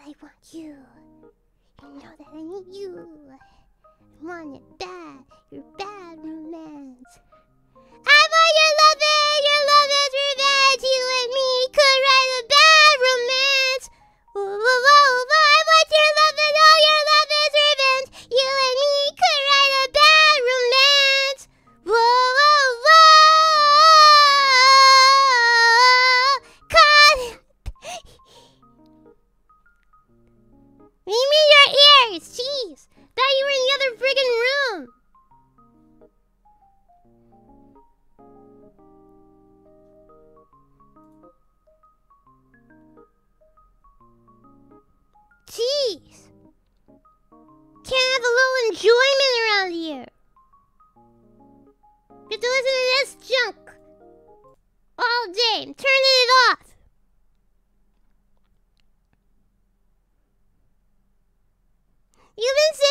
I want you. You know that I need you. I want it bad. Your bad romance. I want your love is revenge. You and me could write a bad romance. Whoa, whoa, whoa, whoa. I want your love and all your love is revenge. You and me could write a bad romance. Whoa, whoa, whoa. God. Give me your ears. Jeez. Thought you were in the other friggin' room. Jeez. Can't have a little enjoyment around here. Get to listen to this junk all day. I'm turning it off. You've been